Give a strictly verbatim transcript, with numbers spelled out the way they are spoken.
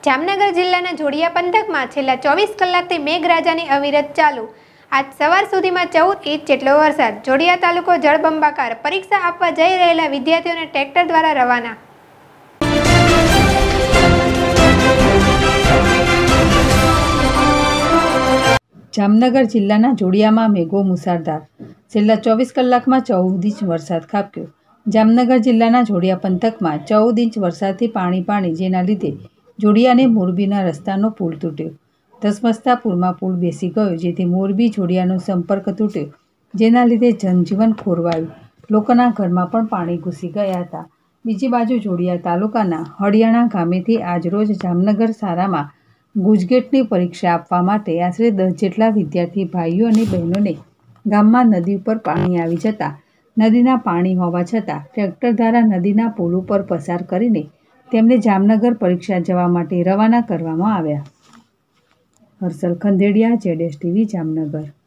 જામનગર જિલ્લાના જોડિયા પંથકમાં છેલ્લા ચોવીસ કલાકથી મેઘરાજાની અવિરત ચાલુ. આજ સવાર સુધીમાં ચૌદ ઇંચ જેટલો વરસાદ. જોડિયા તાલુકો જળબંબાકાર. પરીક્ષા આપવા જઈ રહેલા વિદ્યાર્થીઓને ટ્રેક્ટર દ્વારા રવાના. જામનગર જિલ્લાના જોડિયામાં મેઘો મુસળધાર. છેલ્લા ચોવીસ કલાકમાં ચૌદ ઇંચ વરસાદ ખાબક્યો. જામનગર જિલ્લાના જોડિયા પંથકમાં ચૌદ ઇંચ વરસાદથી પાણી પાણી જેના લીધે જોડિયા અને મોરબીના રસ્તાનો પુલ તૂટ્યો. ધસમસતા પૂરમાં પુલ બેસી ગયો, જેથી મોરબી જોડિયાનો સંપર્ક તૂટ્યો, જેના લીધે જનજીવન ખોરવાયું. લોકોના ઘરમાં પણ પાણી ઘૂસી ગયા હતા. બીજી બાજુ જોડિયા તાલુકાના હળિયાણા ગામેથી આજરોજ જામનગર શાળામાં ગુજકેટની પરીક્ષા આપવા માટે આશરે દસ જેટલા વિદ્યાર્થી ભાઈઓ અને બહેનોને ગામમાં નદી ઉપર પાણી આવી જતા નદીના પાણી હોવા છતાં ટ્રેક્ટર દ્વારા નદીના પુલ ઉપર પસાર કરીને તેમને જામનગર પરીક્ષા જવા માટે રવાના કરવામાં આવ્યા. હર્ષલ ખંદેડિયા, જેડેશ ટીવી, જામનગર.